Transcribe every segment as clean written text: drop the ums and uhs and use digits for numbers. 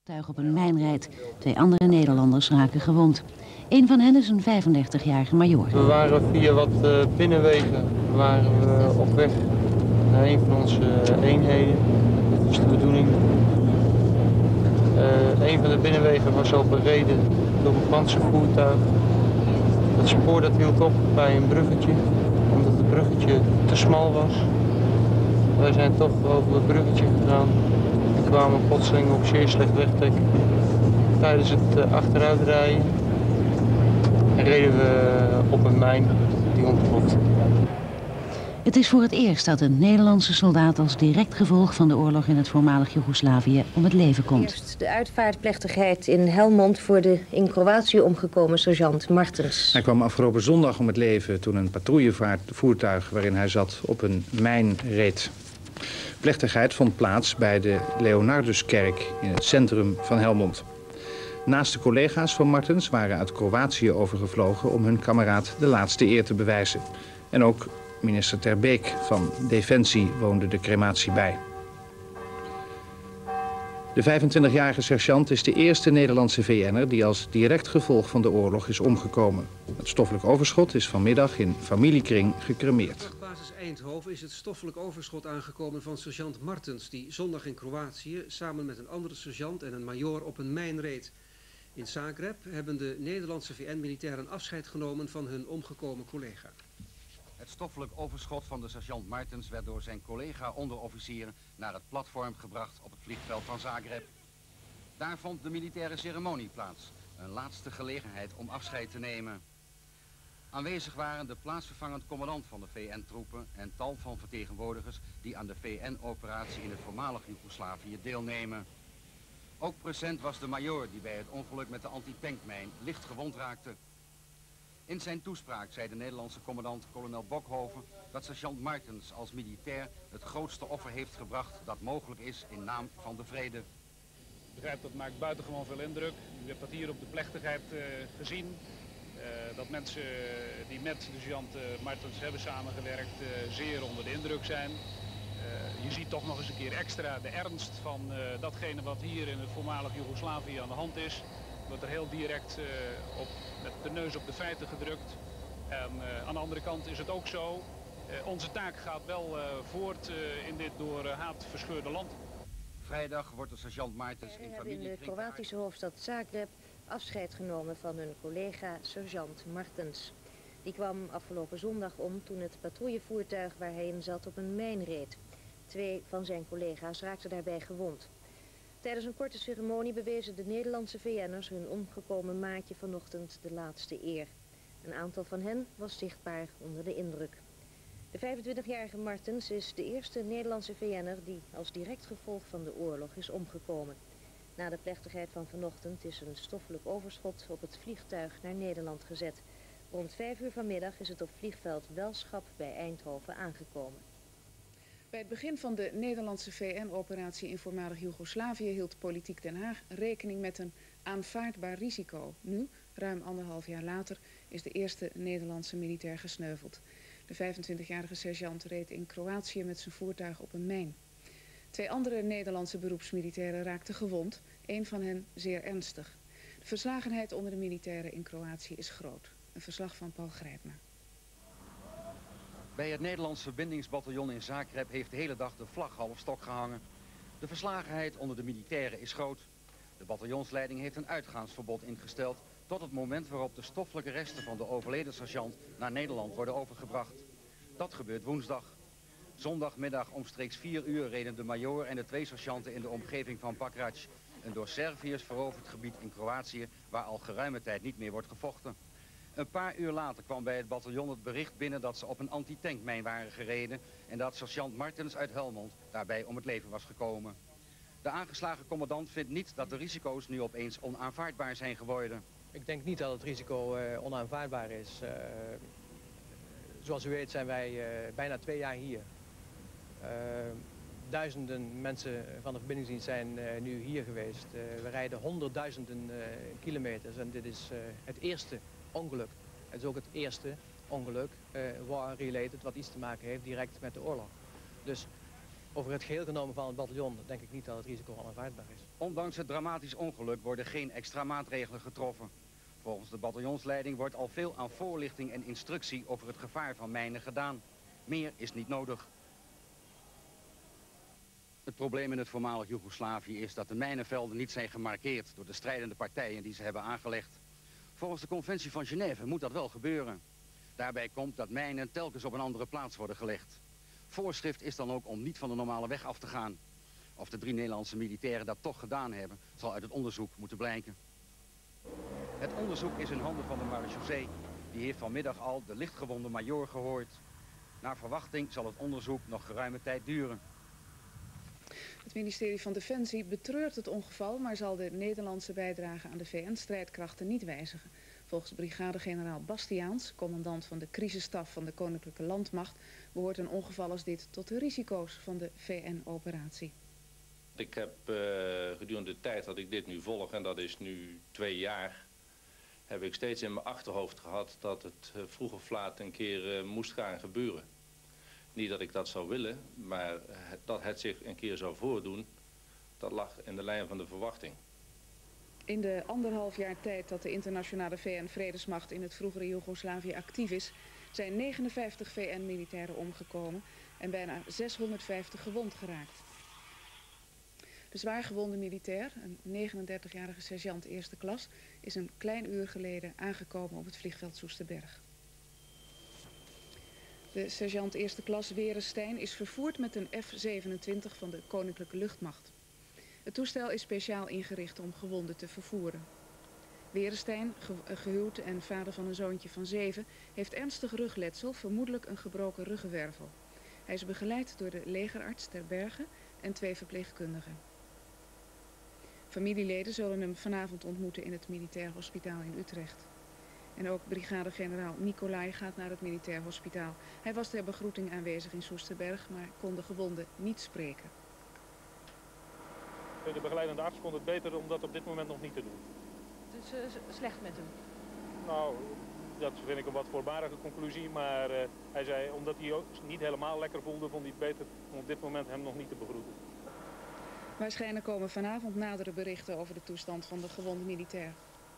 Tuig op een mijn rijdt. 2 andere Nederlanders raken gewond. Een van hen is een 35-jarige majoor. We waren via wat binnenwegen op weg naar een van onze eenheden. Dat was de bedoeling. Een van de binnenwegen was al bereden door een panzervoertuig. Het spoor dat hield op bij een bruggetje, omdat het bruggetje te smal was. Wij zijn toch over het bruggetje gegaan en kwamen plotseling op zeer slecht wegdek. Tijdens het achteruitrijden reden we op een mijn die ontplofte. Het is voor het eerst dat een Nederlandse soldaat als direct gevolg van de oorlog in het voormalig Joegoslavië om het leven komt. Eerst de uitvaartplechtigheid in Helmond voor de in Kroatië omgekomen sergeant Martens. Hij kwam afgelopen zondag om het leven toen een patrouillevoertuig waarin hij zat op een mijn reed. Plechtigheid vond plaats bij de Leonarduskerk in het centrum van Helmond. Naast de collega's van Martens waren uit Kroatië overgevlogen om hun kameraad de laatste eer te bewijzen. En ook minister Ter Beek van Defensie woonde de crematie bij. De 25-jarige sergeant is de eerste Nederlandse VN'er die als direct gevolg van de oorlog is omgekomen. Het stoffelijk overschot is vanmiddag in familiekring gecremeerd. Op basis Eindhoven is het stoffelijk overschot aangekomen van sergeant Martens, die zondag in Kroatië samen met een andere sergeant en een majoor op een mijn reed. In Zagreb hebben de Nederlandse VN-militairen afscheid genomen van hun omgekomen collega. Het stoffelijk overschot van de sergeant Martens werd door zijn collega onderofficier naar het platform gebracht op het vliegveld van Zagreb. Daar vond de militaire ceremonie plaats, een laatste gelegenheid om afscheid te nemen. Aanwezig waren de plaatsvervangend commandant van de VN-troepen en tal van vertegenwoordigers die aan de VN-operatie in het voormalig Joegoslavië deelnemen. Ook present was de majoor die bij het ongeluk met de antitankmijn licht gewond raakte. In zijn toespraak zei de Nederlandse commandant kolonel Bokhoven dat sergeant Martens als militair het grootste offer heeft gebracht dat mogelijk is in naam van de vrede. Ik begrijp dat maakt buitengewoon veel indruk. U hebt dat hier op de plechtigheid gezien. Dat mensen die met de sergeant Martens hebben samengewerkt zeer onder de indruk zijn. Je ziet toch nog eens een keer extra de ernst van datgene wat hier in het voormalig Joegoslavië aan de hand is. Wordt er heel direct met de neus op de feiten gedrukt. En aan de andere kant is het ook zo. Onze taak gaat wel voort in dit door haat verscheurde land. Vrijdag wordt de sergeant Martens in familie... in de Kroatische hoofdstad Zagreb afscheid genomen van hun collega sergeant Martens. Die kwam afgelopen zondag om toen het patrouillevoertuig waar hij in zat op een mijn reed. 2 van zijn collega's raakten daarbij gewond. Tijdens een korte ceremonie bewezen de Nederlandse VN'ers hun omgekomen maatje vanochtend de laatste eer. Een aantal van hen was zichtbaar onder de indruk. De 25-jarige Martens is de eerste Nederlandse VN'er die als direct gevolg van de oorlog is omgekomen. Na de plechtigheid van vanochtend is een stoffelijk overschot op het vliegtuig naar Nederland gezet. Rond 5 uur vanmiddag is het op vliegveld Welschap bij Eindhoven aangekomen. Bij het begin van de Nederlandse VN-operatie in voormalig Joegoslavië hield politiek Den Haag rekening met een aanvaardbaar risico. Nu, ruim 1,5 jaar later, is de eerste Nederlandse militair gesneuveld. De 25-jarige sergeant reed in Kroatië met zijn voertuig op een mijn. 2 andere Nederlandse beroepsmilitairen raakten gewond, 1 van hen zeer ernstig. De verslagenheid onder de militairen in Kroatië is groot. Een verslag van Paul Grijpma. Bij het Nederlands verbindingsbataljon in Zagreb heeft de hele dag de vlag half stok gehangen. De verslagenheid onder de militairen is groot. De bataljonsleiding heeft een uitgaansverbod ingesteld tot het moment waarop de stoffelijke resten van de overleden sergeant naar Nederland worden overgebracht. Dat gebeurt woensdag. Zondagmiddag omstreeks 4 uur reden de majoor en de 2 sergeanten in de omgeving van Pakrac, een door Serviërs veroverd gebied in Kroatië waar al geruime tijd niet meer wordt gevochten. Een paar uur later kwam bij het bataljon het bericht binnen dat ze op een antitankmijn waren gereden en dat sergeant Martens uit Helmond daarbij om het leven was gekomen. De aangeslagen commandant vindt niet dat de risico's nu opeens onaanvaardbaar zijn geworden. Ik denk niet dat het risico onaanvaardbaar is. Zoals u weet zijn wij bijna 2 jaar hier. Duizenden mensen van de verbindingsdienst zijn nu hier geweest. We rijden honderdduizenden kilometers en dit is het eerste ongeluk. Het is ook het eerste ongeluk war-related wat iets te maken heeft direct met de oorlog. Dus over het geheel genomen van het bataljon denk ik niet dat het risico onaanvaardbaar is. Ondanks het dramatisch ongeluk worden geen extra maatregelen getroffen. Volgens de bataljonsleiding wordt al veel aan voorlichting en instructie over het gevaar van mijnen gedaan. Meer is niet nodig. Het probleem in het voormalig Joegoslavië is dat de mijnenvelden niet zijn gemarkeerd door de strijdende partijen die ze hebben aangelegd. Volgens de conventie van Genève moet dat wel gebeuren. Daarbij komt dat mijnen telkens op een andere plaats worden gelegd. Voorschrift is dan ook om niet van de normale weg af te gaan. Of de 3 Nederlandse militairen dat toch gedaan hebben, zal uit het onderzoek moeten blijken. Het onderzoek is in handen van de marechaussee. Die heeft vanmiddag al de lichtgewonde majoor gehoord. Naar verwachting zal het onderzoek nog geruime tijd duren. Het ministerie van Defensie betreurt het ongeval, maar zal de Nederlandse bijdrage aan de VN-strijdkrachten niet wijzigen. Volgens brigadegeneraal Bastiaans, commandant van de crisisstaf van de Koninklijke Landmacht, behoort een ongeval als dit tot de risico's van de VN-operatie. Ik heb gedurende de tijd dat ik dit nu volg, en dat is nu 2 jaar, heb ik steeds in mijn achterhoofd gehad dat het vroeg of laat een keer moest gaan gebeuren. Niet dat ik dat zou willen, maar dat het zich een keer zou voordoen, dat lag in de lijn van de verwachting. In de 1,5 jaar tijd dat de internationale VN-vredesmacht in het vroegere Joegoslavië actief is, zijn 59 VN-militairen omgekomen en bijna 650 gewond geraakt. De zwaargewonde militair, een 39-jarige sergeant eerste klas, is een klein uur geleden aangekomen op het vliegveld Soesterberg. De sergeant eerste klas Werenstein is vervoerd met een F-27 van de Koninklijke Luchtmacht. Het toestel is speciaal ingericht om gewonden te vervoeren. Werenstein, gehuwd en vader van een zoontje van 7, heeft ernstig rugletsel, vermoedelijk een gebroken ruggenwervel. Hij is begeleid door de legerarts ter Berge en 2 verpleegkundigen. Familieleden zullen hem vanavond ontmoeten in het Militair Hospitaal in Utrecht. En ook brigadegeneraal Nicolai gaat naar het Militair Hospitaal. Hij was ter begroeting aanwezig in Soesterberg, maar kon de gewonden niet spreken. De begeleidende arts vond het beter om dat op dit moment nog niet te doen. Het is slecht met hem? Nou, dat vind ik een wat voorbarige conclusie, maar hij zei, omdat hij ook niet helemaal lekker voelde, vond hij het beter om op dit moment hem nog niet te begroeten. Waarschijnlijk komen vanavond nadere berichten over de toestand van de gewonde militair.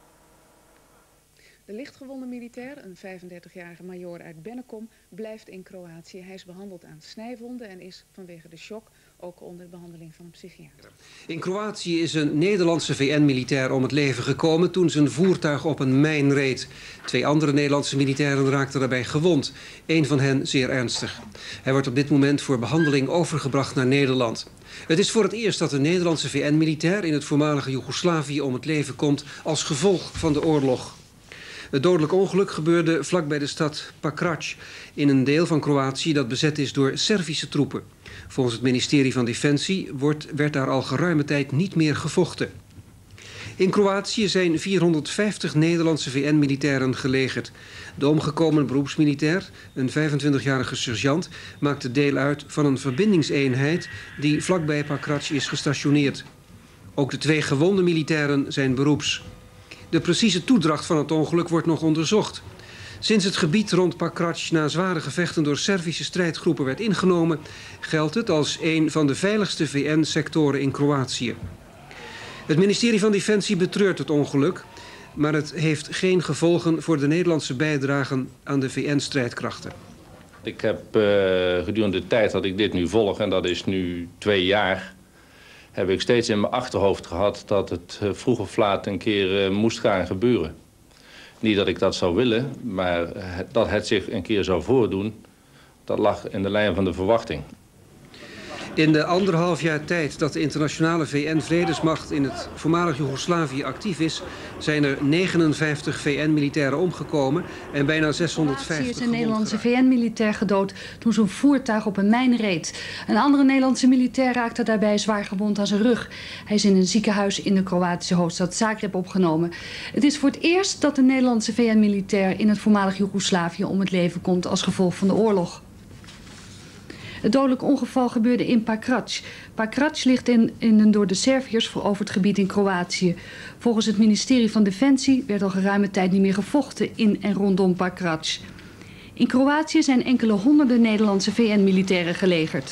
De lichtgewonde militair, een 35-jarige majoor uit Bennekom, blijft in Kroatië. Hij is behandeld aan snijwonden en is vanwege de shock ook onder behandeling van een psychiater. In Kroatië is een Nederlandse VN-militair om het leven gekomen toen zijn voertuig op een mijn reed. 2 andere Nederlandse militairen raakten daarbij gewond. 1 van hen zeer ernstig. Hij wordt op dit moment voor behandeling overgebracht naar Nederland. Het is voor het eerst dat een Nederlandse VN-militair in het voormalige Joegoslavië om het leven komt als gevolg van de oorlog. Het dodelijk ongeluk gebeurde vlakbij de stad Pakrac, in een deel van Kroatië dat bezet is door Servische troepen. Volgens het ministerie van Defensie werd daar al geruime tijd niet meer gevochten. In Kroatië zijn 450 Nederlandse VN-militairen gelegerd. De omgekomen beroepsmilitair, een 25-jarige sergeant, maakte deel uit van een verbindingseenheid die vlakbij Pakrac is gestationeerd. Ook de 2 gewonde militairen zijn beroeps. De precieze toedracht van het ongeluk wordt nog onderzocht. Sinds het gebied rond Pakrac na zware gevechten door Servische strijdgroepen werd ingenomen, geldt het als een van de veiligste VN-sectoren in Kroatië. Het ministerie van Defensie betreurt het ongeluk, maar het heeft geen gevolgen voor de Nederlandse bijdragen aan de VN-strijdkrachten. Ik heb gedurende de tijd dat ik dit nu volg, en dat is nu 2 jaar, heb ik steeds in mijn achterhoofd gehad dat het vroeg of laat een keer moest gaan gebeuren. Niet dat ik dat zou willen, maar dat het zich een keer zou voordoen, dat lag in de lijn van de verwachting. In de 1,5 jaar tijd dat de internationale VN-vredesmacht in het voormalig Joegoslavië actief is, zijn er 59 VN-militairen omgekomen en bijna 650 is een Nederlandse VN-militair gedood toen zijn voertuig op een mijn reed. Een andere Nederlandse militair raakte daarbij zwaar gewond aan zijn rug. Hij is in een ziekenhuis in de Kroatische hoofdstad Zagreb opgenomen. Het is voor het eerst dat een Nederlandse VN-militair in het voormalig Joegoslavië om het leven komt als gevolg van de oorlog. Het dodelijk ongeval gebeurde in Pakrac. Pakrac ligt in een door de Serviërs veroverd gebied in Kroatië. Volgens het ministerie van Defensie werd al geruime tijd niet meer gevochten in en rondom Pakrac. In Kroatië zijn enkele honderden Nederlandse VN-militairen gelegerd.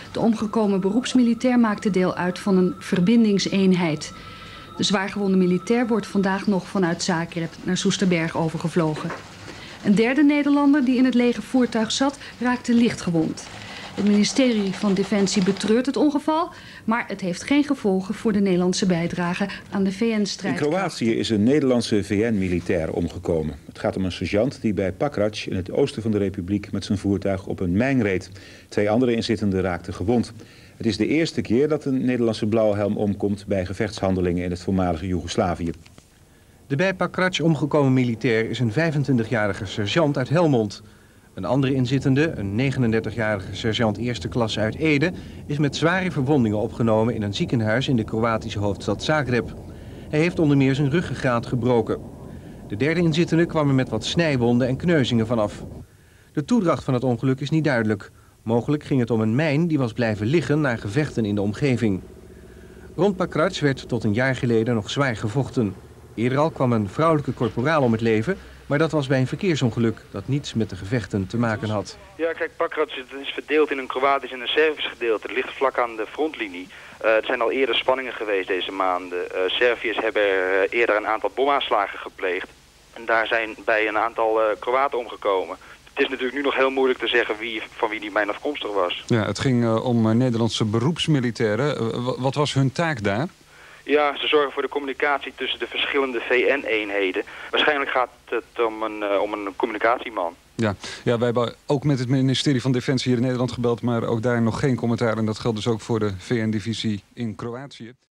De omgekomen beroepsmilitair maakte deel uit van een verbindingseenheid. De zwaargewonde militair wordt vandaag nog vanuit Zagreb naar Soesterberg overgevlogen. Een derde Nederlander die in het legervoertuig zat, raakte lichtgewond. Het ministerie van Defensie betreurt het ongeval, maar het heeft geen gevolgen voor de Nederlandse bijdrage aan de VN-strijd. In Kroatië is een Nederlandse VN-militair omgekomen. Het gaat om een sergeant die bij Pakrac in het oosten van de Republiek met zijn voertuig op een mijn reed. 2 andere inzittenden raakten gewond. Het is de eerste keer dat een Nederlandse blauwhelm omkomt bij gevechtshandelingen in het voormalige Joegoslavië. De bij Pakrac omgekomen militair is een 25-jarige sergeant uit Helmond. Een andere inzittende, een 39-jarige sergeant eerste klasse uit Ede, is met zware verwondingen opgenomen in een ziekenhuis in de Kroatische hoofdstad Zagreb. Hij heeft onder meer zijn ruggengraat gebroken. De derde inzittende kwam er met wat snijwonden en kneuzingen vanaf. De toedracht van het ongeluk is niet duidelijk. Mogelijk ging het om een mijn die was blijven liggen na gevechten in de omgeving. Rond Pakrac werd tot een jaar geleden nog zwaar gevochten. Eerder al kwam een vrouwelijke korporaal om het leven, maar dat was bij een verkeersongeluk dat niets met de gevechten te maken had. Ja, kijk, Pakrac is verdeeld in een Kroatisch en een Servisch gedeelte. Het ligt vlak aan de frontlinie. Er zijn al eerder spanningen geweest deze maanden. Serviërs hebben eerder een aantal bomaanslagen gepleegd. En daar zijn bij een aantal Kroaten omgekomen. Het is natuurlijk nu nog heel moeilijk te zeggen van wie die mijn afkomstig was. Ja, het ging om Nederlandse beroepsmilitairen. Wat was hun taak daar? Ja, ze zorgen voor de communicatie tussen de verschillende VN-eenheden. Waarschijnlijk gaat het om een communicatieman. Ja, wij hebben ook met het ministerie van Defensie hier in Nederland gebeld, maar ook daar nog geen commentaar. En dat geldt dus ook voor de VN-divisie in Kroatië.